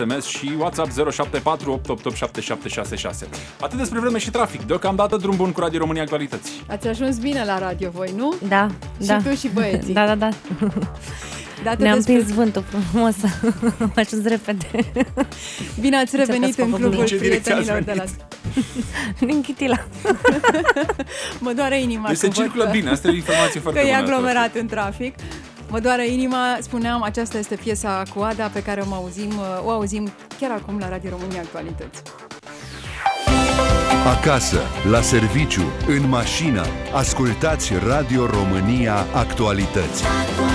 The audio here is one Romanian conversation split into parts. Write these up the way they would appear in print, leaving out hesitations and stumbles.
SMS și WhatsApp 074 888 Atât despre vreme și trafic. Deocamdată drum bun cu Radio România Actualități. Ați ajuns bine la radio voi, nu? Da, și tu și băieții. Da. Ne-am prins vântul frumos. Am ajuns repede. Bine ați revenit în clubul prietenilor de la... Din Chitila. Mă doare inima. Deci se circulă bine, asta e informație foarte bună. Că e aglomerat în trafic. Mă doare inima, spuneam, aceasta este piesa cu Ada pe care o auzim chiar acum la Radio România Actualități. Acasă, la serviciu, în mașină, ascultați Radio România Actualități.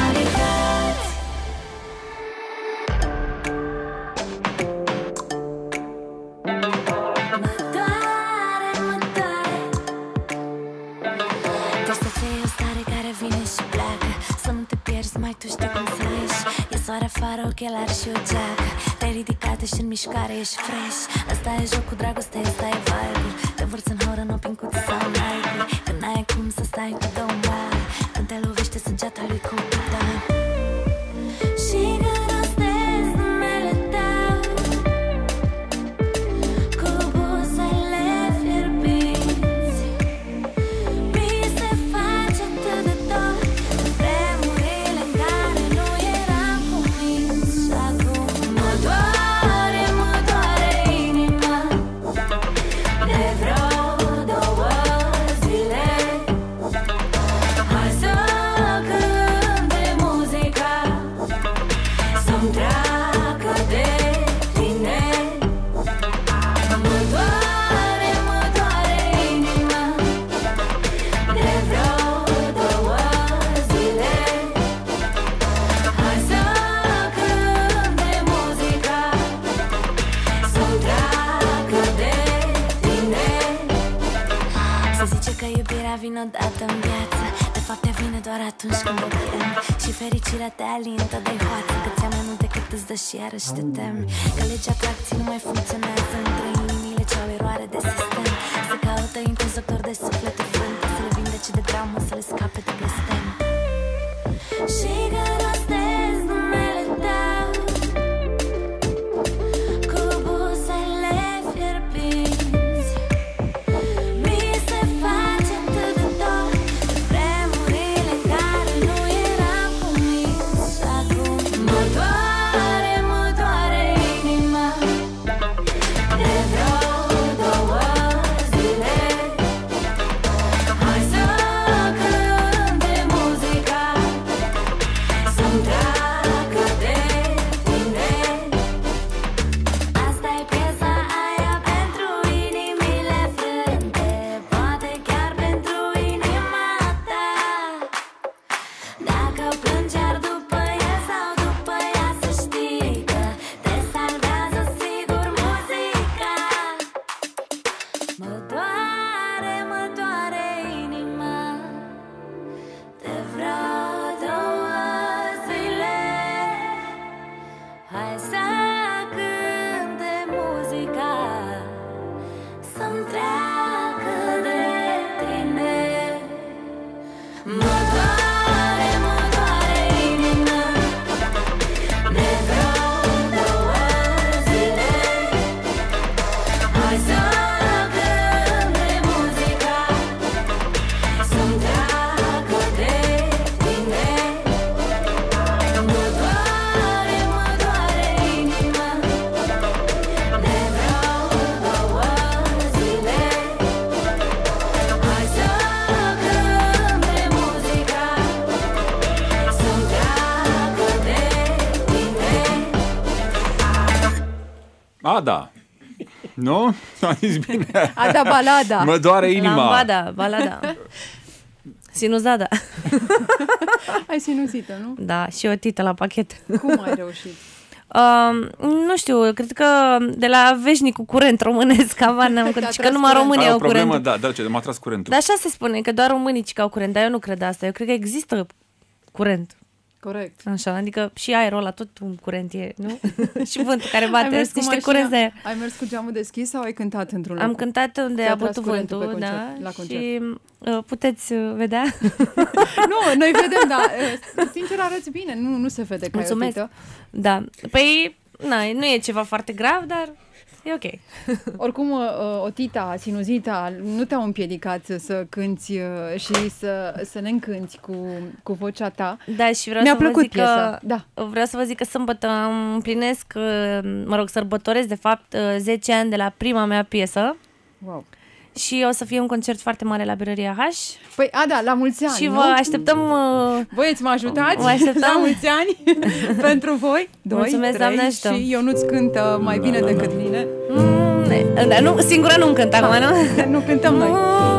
Afară, ochelari și o geacă. Te-ai ridicat, ești în mișcare, ești fresh. Asta e jocul dragostei, asta e vibe-ul. Te învârți în horă, n-o pincuță sau like-uri. Când n-ai cum să stai cu două mari, când te lovește săgeata lui Cupidan. Și când rostezi numele tău cu buzele fierbinți, mi se face atât de dor de vremurile în care nu eram cuminți. Și acum mă doare inima de vreo 2 zile. Hai să cânte muzica să-mi treacă de tine. Mă doare inima de vreo 2 zile. Hai să cânte muzica să-mi treacă de tine. Se zice că iubirea vine odată în viață, de fapt ea vine doar atunci când o pierd. Și fericirea te alintă de hoață, că ți-a mai mult decât îți dă și iarăși te temi. Că legea atracției nu mai funcționează între inimile ce au eroare de sistem. Se caută intens doctor de suflete frânte, să le vindece de traumă, să le scape de blestem. Și când rostezi numele tău cu buzele fierbinți, mi se face atât de dor de vremurile în care nu eram cuminți. Și acum mă doare inima de vreo 2 zile. Hai să cânte muzica să-mi treacă de tine. Asta e piesa aia pentru inimile frânte, poate chiar pentru inima ta. Dacă plângi iar după ea sau după ea, să știi că te salvează sigur muzica. Mă doare inima de vreo 2 zile. Hai să cânte muzica să-mi treacă de tine. Mă doare inima de vreo 2 zile. Hai să cânte muzica să-mi treacă de tine. Mă doare inima de vreo 2 zile. Hai să cânte muzica să-mi treacă de tine. Ada. Nu? Am zis bine. Ada balada. Mă doare inima. Lambada, balada. Sinuzada. Ai sinusită, nu? Da, și o tită la pachet. Cum ai reușit? Nu știu, cred că de la veșnicul curent românesc, că numai România Ai au o problemă, curent. da, ce, m-a tras curentul. Dar așa se spune, că doar românii au curent, dar eu nu cred asta. Eu cred că există curent. Corect. Așa, adică și aerul ăla, tot un curent e, nu? Și vântul care bate, sunt niște curenți de aer. Ai mers cu geamul deschis sau ai cântat într-un loc? Am cântat unde a bătut vântul, da, la concert. și puteți vedea. Nu, noi vedem, dar sincer arăți bine, nu se vede că mulțumesc. ai o pită. Da, păi nu e ceva foarte grav, dar e ok. Oricum, otita, sinuzita nu te-au împiedicat să cânti și să ne încânti cu vocea ta. Da, și vreau Mi-a să vă plăcut zic piesa. că, vreau să vă zic că sâmbătă împlinesc, sărbătoresc de fapt 10 ani de la prima mea piesă. Wow. Și o să fie un concert foarte mare la Berăria H. Păi, da, la mulți ani, și nu? vă așteptăm... Băieți, mă ajutați? Vă așteptăm. La mulți ani pentru voi. 2, Mulțumesc, 3 doamne ajută. și Ionuț cântă mai bine decât mine. Dar nu, singura nu cânt acum, nu? Nu cântăm noi.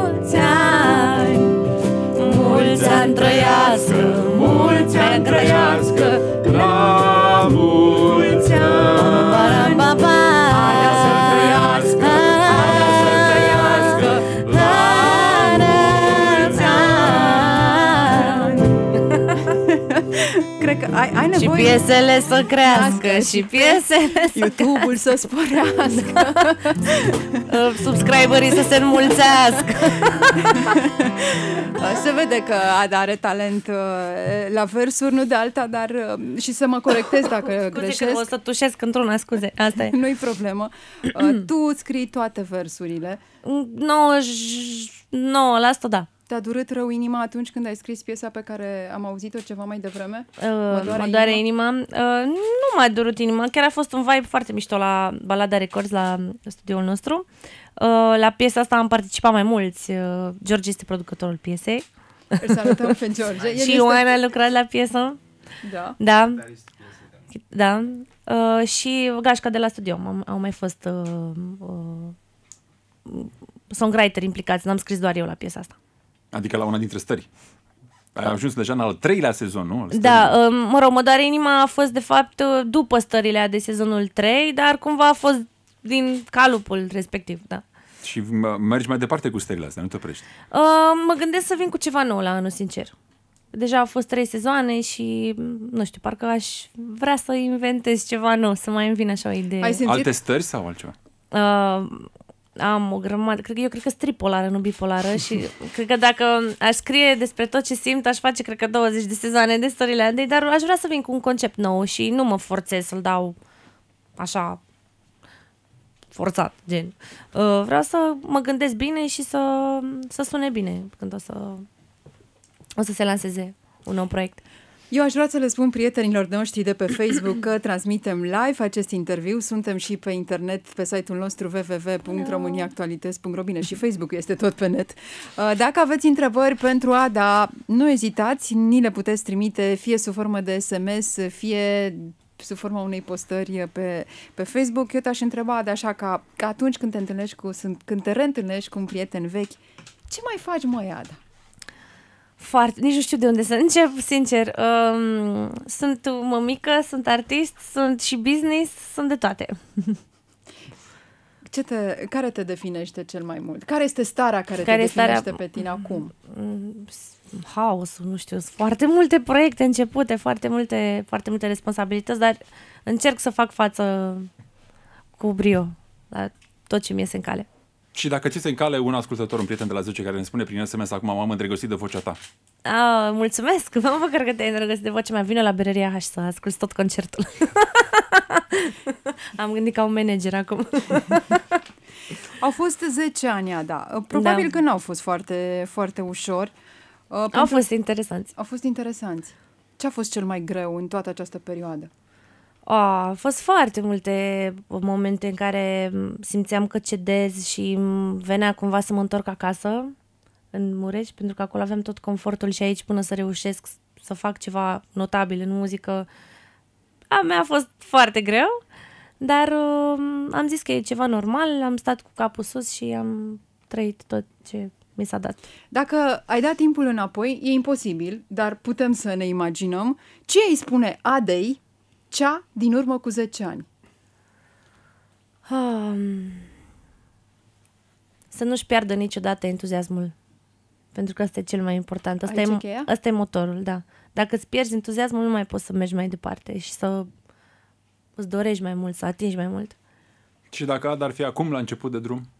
Mulți ani trăiască, mulți ani trăiască, la mulți ani. Alea să trăiască, alea să trăiască, la mulți ani. Cred că ai Și nevoie... piesele să crească, și piesele să YouTube-ul să sporească. subscriberii să se înmulțească. Se vede că Ada are talent la versuri, nu de alta, dar și să mă corectez dacă Scuze că greșesc. o să tușesc într-una, scuze, asta e. Nu-i problemă. Tu scrii toate versurile. 99%, da. Te-a durut rău inima atunci când ai scris piesa pe care am auzit-o ceva mai devreme? Mă doare inima. Nu m-a durut inima. Chiar a fost un vibe foarte mișto la Balada Records, la studioul nostru. La piesa asta am participat mai mulți. George este producătorul piesei. Îl salutăm pe George. Și Ioana a lucrat la piesă. Da. Da. Da. Și Gașca de la studio. Au mai fost songwriter implicați. N-am scris doar eu la piesa asta. Adică la una dintre stări. Ai ajuns deja în al 3-lea sezon, nu? Da, mă doare inima a fost de fapt după stările de sezonul 3, dar cumva a fost din calupul respectiv, da. Și mergi mai departe cu stările astea, nu te oprești. Mă gândesc să vin cu ceva nou la anul, sincer. Deja au fost 3 sezoane și, nu știu, parcă aș vrea să inventez ceva nou, să mai îmi vină așa o idee. Ai simțit? Alte stări sau altceva? Am o grămadă, eu cred că sunt tripolară, nu bipolară și cred că dacă aș scrie despre tot ce simt, aș face, cred că 20 de sezoane de Storyland, dar aș vrea să vin cu un concept nou și nu mă forțez să-l dau așa forțat, gen. Vreau să mă gândesc bine și să sune bine când o să se lanseze un nou proiect. Eu aș vrea să le spun prietenilor noștri de pe Facebook că transmitem live acest interviu. Suntem și pe internet, pe site-ul nostru www.romaniaactualități.ro. Bine, și Facebook este tot pe net. Dacă aveți întrebări pentru Ada, nu ezitați, ni le puteți trimite fie sub formă de SMS, fie sub forma unei postări pe Facebook. Eu te-aș întreba, Ada, așa că atunci când te întâlnești când te reîntâlnești cu un prieten vechi, ce mai faci, măi, Ada? Nici nu știu de unde să încep, sincer. Sunt mămică, sunt artist, sunt și business, sunt de toate. Care te definește cel mai mult? Care este starea care te definește pe tine acum? Haosul, nu știu, sunt foarte multe proiecte începute, foarte multe responsabilități, dar încerc să fac față cu brio la tot ce mi iese în cale. Și dacă ți se în cale un ascultător, un prieten de la 10 care ne spune prin SMS acum, m-am îndrăgostit de vocea ta. Mulțumesc, mă bucur că te-ai îndrăgostit de vocea mea. Vină la Berăria H să asculti tot concertul. Am gândit ca un manager acum. Au fost 10 ani, Ada. Probabil că n-au fost foarte, foarte ușor. Au fost interesanți. Au fost interesanți. Ce a fost cel mai greu în toată această perioadă? Au fost foarte multe momente în care simțeam că cedez și venea cumva să mă întorc acasă în Mureș, pentru că acolo aveam tot confortul și aici până să reușesc să fac ceva notabil în muzică. Mi-a fost foarte greu, dar am zis că e ceva normal, am stat cu capul sus și am trăit tot ce mi s-a dat. Dacă ai dat timpul înapoi, e imposibil, dar putem să ne imaginăm ce îi spune Adei cea din urmă cu 10 ani. Să nu-și piardă niciodată entuziasmul. Pentru că asta e cel mai important. Asta e motorul, da. Dacă îți pierzi entuziasmul, nu mai poți să mergi mai departe și să îți dorești mai mult, să atingi mai mult. Și dacă Ada ar fi acum la început de drum?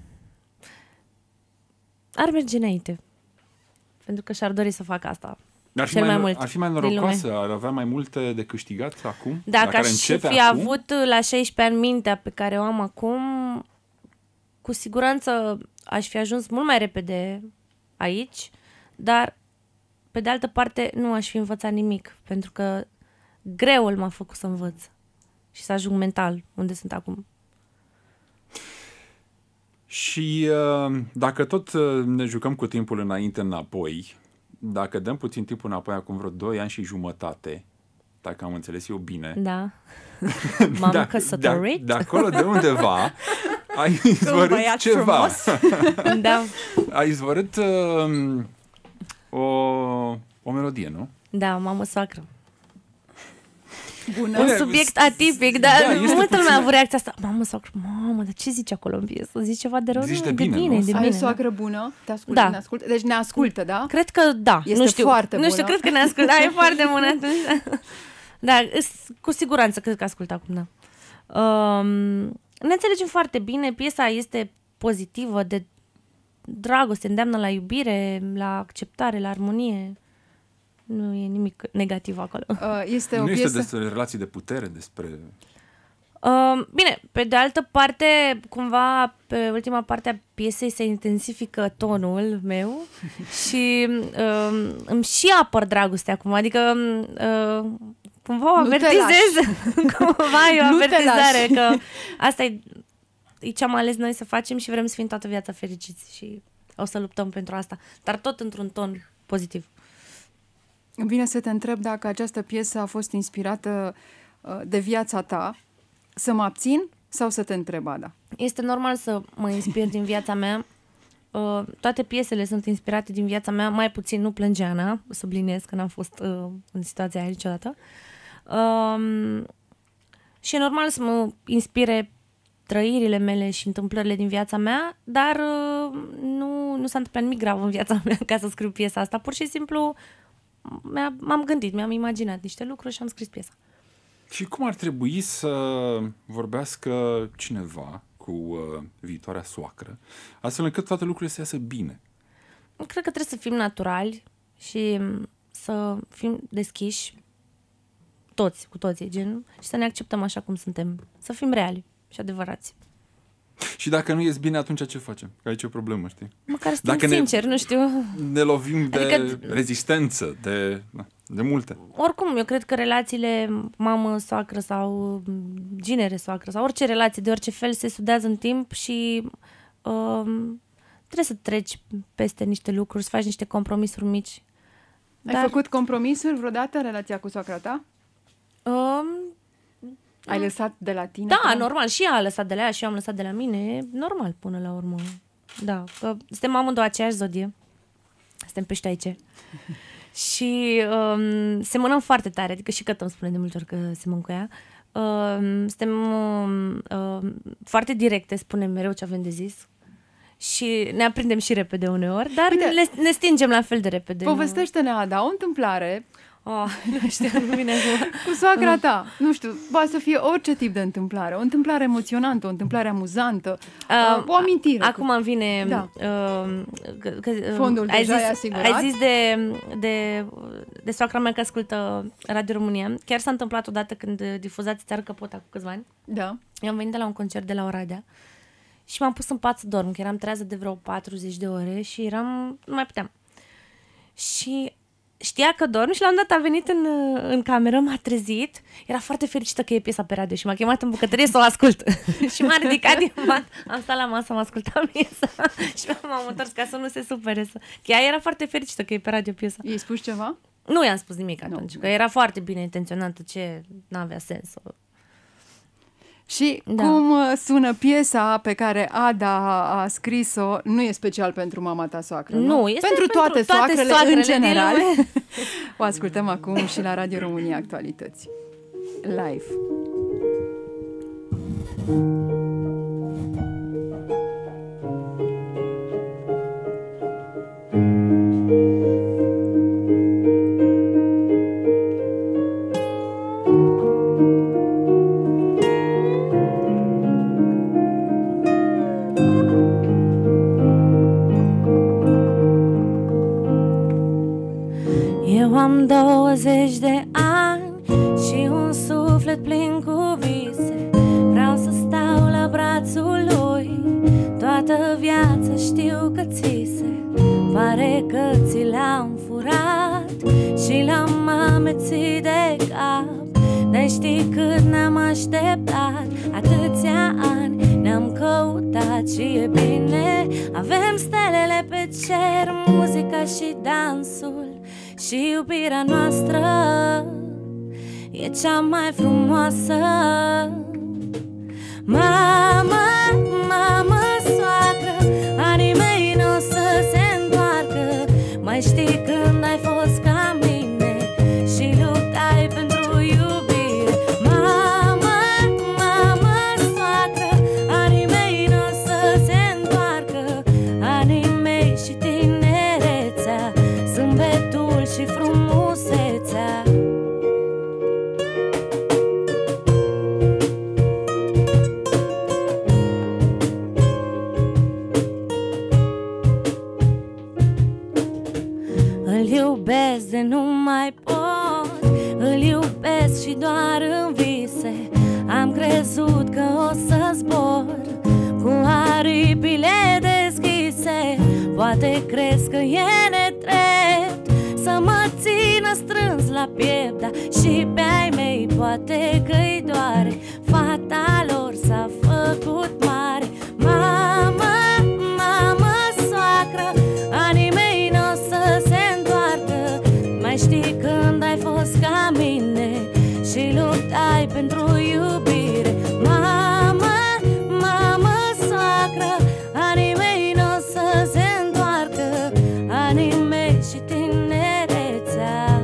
Ar merge înainte. Pentru că și-ar dori să facă asta. cel mai mult Ar fi mai din lume. norocoasă, ar avea mai multe de câștigat acum? Dacă aș începe fi acum? avut la 16 ani mintea pe care o am acum, cu siguranță aș fi ajuns mult mai repede aici, dar pe de altă parte nu aș fi învățat nimic, pentru că greul m-a făcut să învăț și să ajung mental unde sunt acum. Și dacă tot ne jucăm cu timpul înainte-înapoi, dacă dăm puțin timpul înapoi, acum vreo 2 ani și jumătate, dacă am înțeles eu bine, Da. M-am căsătorit. de acolo de undeva ai izvorât băiat ceva. Da. Ai izvorât o melodie, nu? Da, mamă soacră. Bună. Un subiect atipic, dar Da, este multă lume puțin- a avut reacția asta. Mamă soacră, mamă, dar ce zici acolo în piesă? Zici ceva de rău? Zici Nu, de bine, nu? de Ai bine. o Da. soacră bună? Te ascultă? Da. Ne ascultă? Deci ne ascultă, da? Cred că da. Este Nu știu. foarte Nu știu, bună. cred că ne ascultă. Da, e foarte bună atunci. Da, cu siguranță cred că ascultă acum, da. Ne înțelegem foarte bine. Piesa este pozitivă, de dragoste, îndeamnă la iubire, la acceptare, la armonie. Nu e nimic negativ acolo. Este o Nu este piesă... despre relații de putere, despre... Bine, pe de altă parte, cumva, pe ultima parte a piesei se intensifică tonul meu și îmi și apăr dragostea acum, adică cumva o Nu te avertizez, cumva e o Nu te avertizare lași. că asta e ce am ales noi să facem și vrem să fim toată viața fericiți și o să luptăm pentru asta, dar tot într-un ton pozitiv. Îmi vine să te întreb dacă această piesă a fost inspirată de viața ta, să mă abțin sau să te întreb, Ada? Este normal să mă inspir din viața mea. Toate piesele sunt inspirate din viața mea, mai puțin nu Plângeana, subliniez că n-am fost în situația aia niciodată. Și e normal să mă inspire trăirile mele și întâmplările din viața mea, dar nu s-a întâmplat nimic grav în viața mea ca să scriu piesa asta. Pur și simplu m-am gândit, mi-am imaginat niște lucruri și am scris piesa. Și cum ar trebui să vorbească cineva cu viitoarea soacră, astfel încât toate lucrurile să iasă bine? Cred că trebuie să fim naturali și să fim deschiși cu toții, gen, și să ne acceptăm așa cum suntem, să fim reali și adevărați. Și dacă nu ies bine, atunci ce facem? Că aici e o problemă, știi? Măcar să fim Dacă sinceri, nu știu. Ne lovim de Adică- rezistență, de multe. Oricum, eu cred că relațiile mamă-soacră sau ginere-soacră sau orice relație de orice fel se sudează în timp și trebuie să treci peste niște lucruri, să faci niște compromisuri mici. Ai făcut compromisuri vreodată în relația cu soacra ta? Ai lăsat de la tine? Da, până? normal. Și ea a lăsat de la ea și eu am lăsat de la mine. Normal, până la urmă. Da, că suntem amândouă aceeași zodie. Suntem pești aici. Și semănăm foarte tare. Adică și Cătă îmi spune de multe ori că semăn cu ea. Suntem foarte directe, spunem mereu ce avem de zis. Și ne aprindem și repede uneori, dar Uite, ne stingem la fel de repede. Povestește-ne, Ada, o întâmplare Oh, nu știu, nu vine acum. cu soacra ta. Nu știu, poate să fie orice tip de întâmplare. O întâmplare emoționantă, o întâmplare amuzantă, o amintire. Acum îmi vine... Da. Că, Fondul deja e asigurat. Ai zis de soacra mea că ascultă Radio România. Chiar s-a întâmplat odată când difuzați Țară Căpota cu câțiva ani. Da. Eu am venit de la un concert de la Oradea și m-am pus în pat să dorm, că eram trează de vreo 40 de ore și nu mai puteam. Și știa că dorm și la un dat a venit în cameră, m-a trezit, era foarte fericită că e piesa pe radio și m-a chemat în bucătărie să o ascult. Și m-a ridicat din pat, am stat la masă, am ascultat piesa și m-am întors ca să nu se supere. Că ea era foarte fericită că e pe radio piesa. I-ai spus ceva? Nu i-am spus nimic atunci, Nu. că era foarte bine intenționată, ce n-avea sens. Și Da. cum sună piesa pe care Ada a scris-o, nu e special pentru mama ta soacră, nu? Nu, este pentru toate soacrele soacrele în din general. lume. O ascultăm acum și la Radio România Actualități. Live. Eu am Am 20 de ani și un suflet plin cu vise. Vreau să stau la brațul lui toată viața, știu că ți se pare că ți l-am furat și l-am amețit de cap. Dar știi cât ne-am așteptat, atâția ani ne-am căutat și e bine. Avem stelele pe cer, muzica și dansul și iubirea noastră e cea mai frumoasă. Mamă, mamă, soacră, anii mei n-o să se întoarcă. Mai știi când ai fost ca mine și luptai pentru iubire. Mamă, mamă, soacră, anii mei n-o să se întoarcă. Anii mei și tinerețea, zâmbetul și frumusețea. Îl iubesc de nu mai pot, îl iubesc și doar în vise. Am crezut că o să zbor cu aripile deschise. Poate crezi că e nedrept să mă țină strâns la piept, dar și pe ai mei poate că-i doare. Fata lor s-a făcut mare. Mamă, mamă, soacră, anii mei n-o să se întoarcă. Mai știi când ai fost ca mine și luptai pentru iubire. Mamă, mamă, soacră, anii mei n-o să se întoarcă. Anii mei și tinerețea.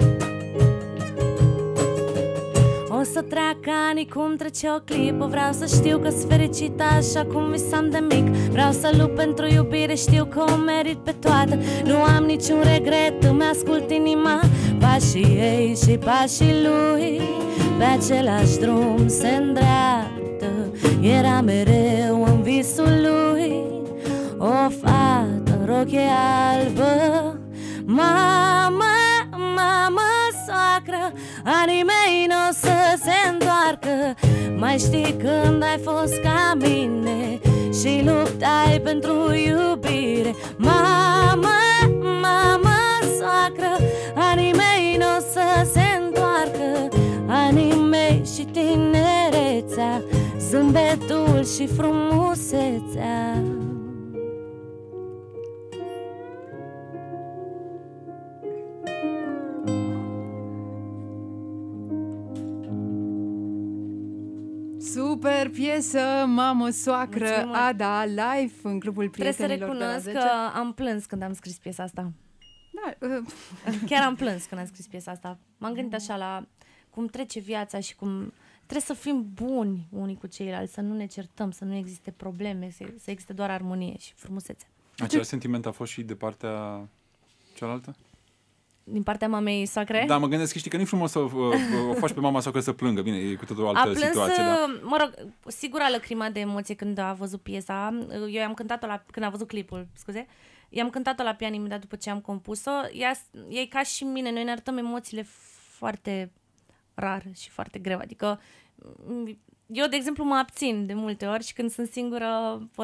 O să treacă ani cum trece o clipă. Vreau să știu că-s fericită așa cum visam de mic. Vreau să lupt pentru iubire, știu că o merit pe toată. Nu am niciun regret, îmi ascult inima. Pașii ei și pașii lui pe același drum se îndreaptă. Era mereu în visul lui o fată în rochie albă. Mamă, mamă, soacră, anii mei n-o să se întoarcă. Mai știi când ai fost ca mine și luptai pentru iubire. Mamă, mamă, soacră, anii mei n-o să se întoarcă. Anii mei și tinerețea, zâmbetul și frumusețea. Super piesă, mamă, soacră. Mulțumesc. Ada, live în clubul Trebuie să prietenilor de la recunosc 10. că am plâns când am scris piesa asta. Da, Chiar am plâns când am scris piesa asta. M-am gândit așa la cum trece viața și cum trebuie să fim buni unii cu ceilalți, să nu ne certăm, să nu existe probleme, să existe doar armonie și frumusețe. Același sentiment a fost și de partea cealaltă? Din partea mamei soacre? Da, mă gândesc că știi că nu e frumos să o faci pe mama soacră să plângă. Bine, e cu totul o altă A plâns, situație. Da. mă rog, sigur a lăcrimat de emoție când a văzut piesa. Eu i-am cântat-o când a văzut clipul, scuze. I-am cântat-o la pian imediat după ce am compus-o. E ca și mine, noi ne arătăm emoțiile foarte rar și foarte greu. Adică eu, de exemplu, mă abțin de multe ori și când sunt singură pot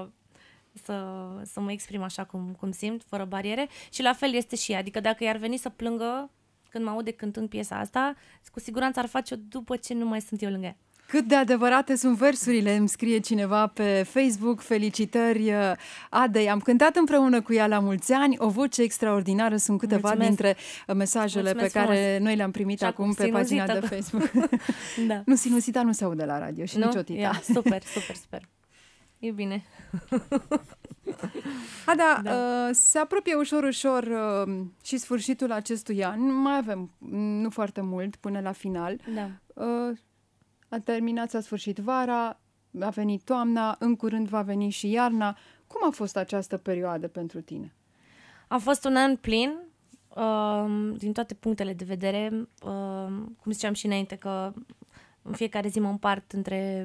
să mă exprim așa cum simt, fără bariere. Și la fel este și ea. Adică dacă i-ar veni să plângă când mă aude cântând piesa asta, cu siguranță ar face-o după ce nu mai sunt eu lângă ea. cât de adevărate sunt versurile, îmi scrie cineva pe Facebook. Felicitări Adei, am cântat împreună cu ea la mulți ani, o voce extraordinară, sunt câteva Mulțumesc. dintre mesajele Mulțumesc pe care frumos. noi le-am primit Și acum acum pe pagina de sinuzită. Facebook. Da. Nu, sinusita nu se aude la radio și nici otita. Ia, super, super, super. E bine. Ada, se apropie ușor și sfârșitul acestui an. Mai avem nu foarte mult până la final. Da. A terminat, s-a sfârșit vara, a venit toamna, în curând va veni și iarna. Cum a fost această perioadă pentru tine? A fost un an plin, din toate punctele de vedere. Cum ziceam și înainte, că în fiecare zi mă împart între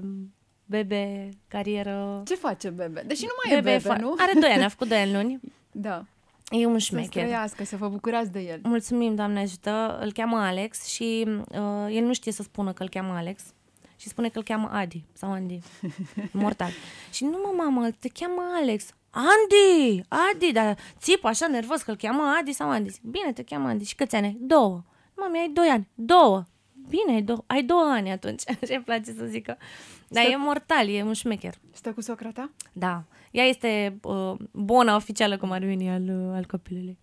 bebe, carieră. Ce face Bebe? Deși nu mai e Bebe, nu? Are 2 ani, a făcut 2 ani luni. Da. E un Să șmecher. trăiască, să vă bucurați de el. Mulțumim, Doamne ajută. Îl cheamă Alex și el nu știe să spună că îl cheamă Alex și spune că îl cheamă Adi sau Andy. Mortal. Și nu mă, mamă, te cheamă Alex. Adi, dar țipă așa nervos că îl cheamă Adi sau Andy. Zic, bine, te cheamă Andy. Și câți ani ai? 2. Mami, ai 2 ani. 2. Bine, ai 2 ani atunci. Așa îmi place să zică. Dar e mortal, e un șmecher. Stă cu socra ta? Da. Ea este bona oficială, cum ar veni, al copilului.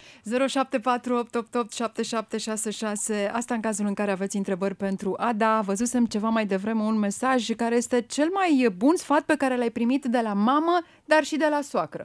0748887766. Asta în cazul în care aveți întrebări pentru Ada. Văzusem ceva mai devreme un mesaj care este cel mai bun sfat pe care l-ai primit de la mamă, dar și de la soacră.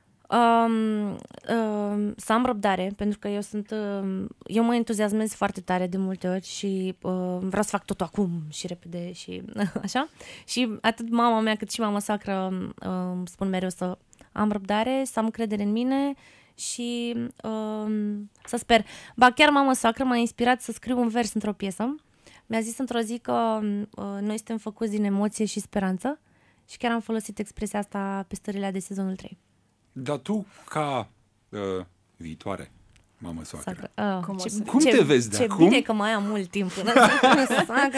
Să am răbdare, pentru că eu mă entuziasmez foarte tare de multe ori și vreau să fac totul acum și repede și așa. Și atât mama mea cât și mama soacră spun mereu să am răbdare, să am încredere în mine și să sper. Ba chiar mama soacră m-a inspirat să scriu un vers într-o piesă. Mi-a zis într-o zi că noi suntem făcuți din emoție și speranță și chiar am folosit expresia asta pe stările de sezonul 3. Dar tu, ca viitoare mamă soacră, Cum te vezi de ce acum? bine că mai am mult timp până soacră.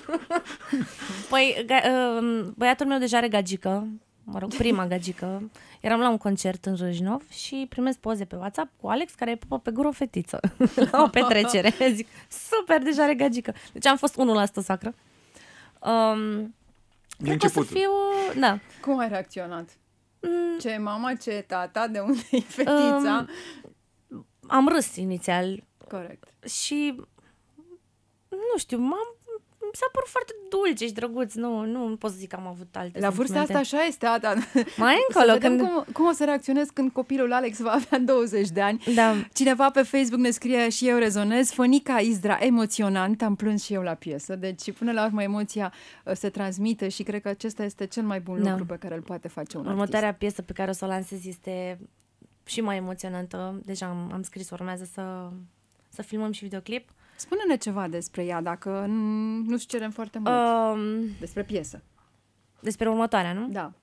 Păi, băiatul meu deja are gagică, mă rog, prima gagică. Eram la un concert în Râșnov și primesc poze pe WhatsApp cu Alex care pupă pe gură o fetiță la o petrecere. Zic, super, deja are gagică. Deci am fost 1% soacră. Cred că o să fiu... Da. Cum ai reacționat? Ce e mama, ce e tata, de unde e fetița? Am râs inițial. Corect. Și nu știu, mi s-a părut foarte dulce și drăguț. Nu pot să zic că am avut alte La vârsta asta așa este, Ada. Mai încolo. Să vedem cum o să reacționez când copilul Alex va avea 20 de ani. Da. Cineva pe Facebook ne scrie și eu rezonez. Fănica Izdra, emoționant, am plâns și eu la piesă. Deci până la urmă emoția se transmite și cred că acesta este cel mai bun lucru pe care îl poate face un Următoarea artist. piesă pe care o să o lansez este și mai emoționantă. Deja am scris, urmează să filmăm și videoclip. Spune-ne ceva despre ea, dacă nu-ți cerem foarte mult. Despre piesă. Despre următoarea, nu? Da.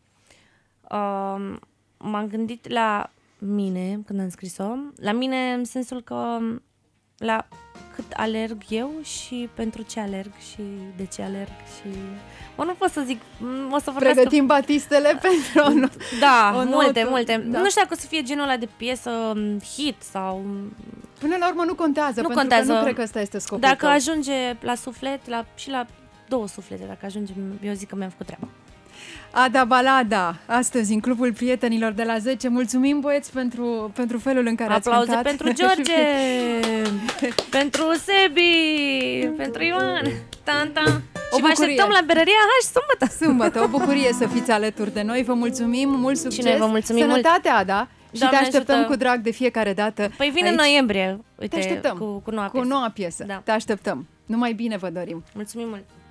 M-am gândit la mine când am scris-o. La mine în sensul că la cât alerg eu și pentru ce alerg și de ce alerg și... nu pot să zic, o să vorbească... Pregătim batistele pentru Da, o multe. Da. Nu știu dacă o să fie genul ăla de piesă hit sau... Până la urmă nu contează, pentru contează. că nu cred că ăsta este scopul Dacă tău. ajunge la suflet, și la 2 suflete, dacă ajunge, eu zic că mi-am făcut treaba. Ada Balada, astăzi în Clubul Prietenilor de la 10. Mulțumim, băieți, pentru felul în care Aplauze ați cântat. pentru George, pentru Sebi, pentru Ioan. Și vă așteptăm la berăria H Sâmbătă, o bucurie să fiți alături de noi. Vă mulțumim, mult succes. Și noi vă mulțumim Sănătate, Ada. Și Doamne te așteptăm ajută. cu drag de fiecare dată. Păi vine aici. în noiembrie, uite, Te așteptăm cu noua piesă. Cu noua piesă. Da. Te așteptăm. Numai bine vă dorim. Mulțumim mult.